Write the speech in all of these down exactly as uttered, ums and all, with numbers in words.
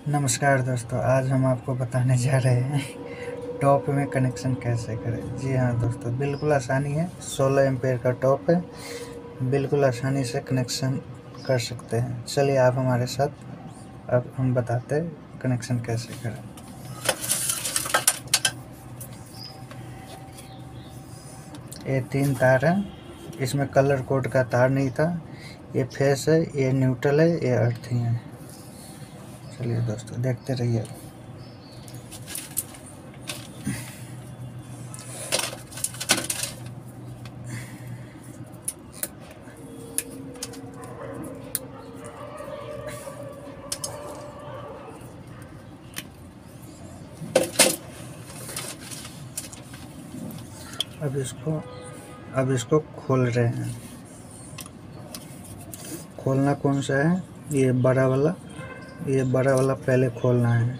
नमस्कार दोस्तों, आज हम आपको बताने जा रहे हैं टॉप में कनेक्शन कैसे करें। जी हाँ दोस्तों, बिल्कुल आसानी है। सोलह एम्पेयर का टॉप है, बिल्कुल आसानी से कनेक्शन कर सकते हैं। चलिए आप हमारे साथ, अब हम बताते हैं कनेक्शन कैसे करें। ये तीन तार हैं, इसमें कलर कोड का तार नहीं था। ये फेस है, ये न्यूट्रल है, ये अर्थिंग है। चलिए दोस्तों देखते रहिए। अब इसको अब इसको खोल रहे हैं। खोलना कौन सा है? ये बड़ा वाला, ये बड़ा वाला पहले खोलना है।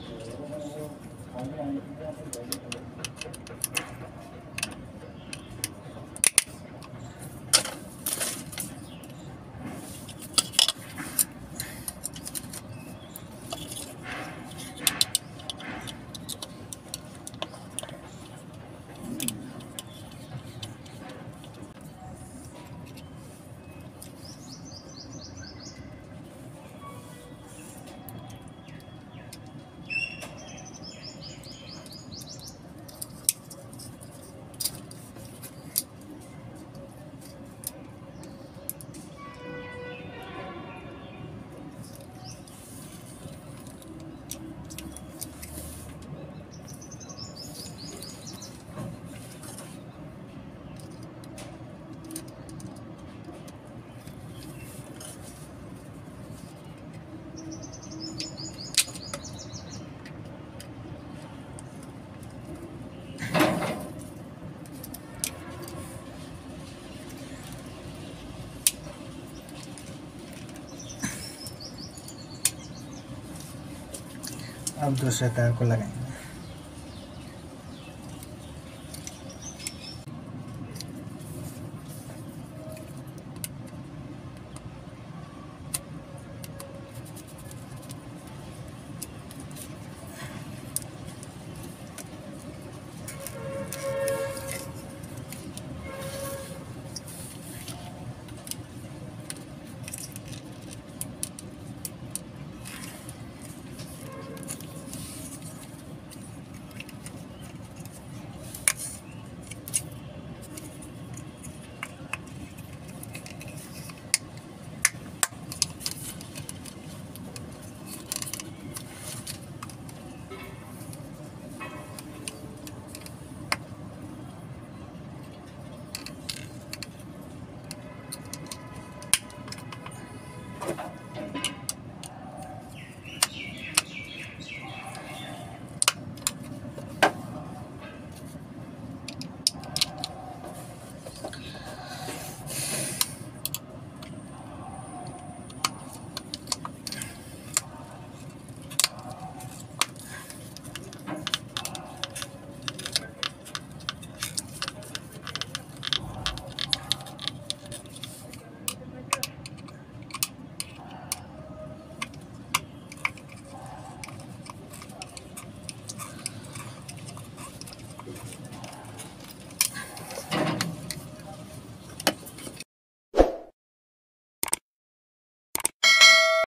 अब दूसरे तार को लगाएंगे।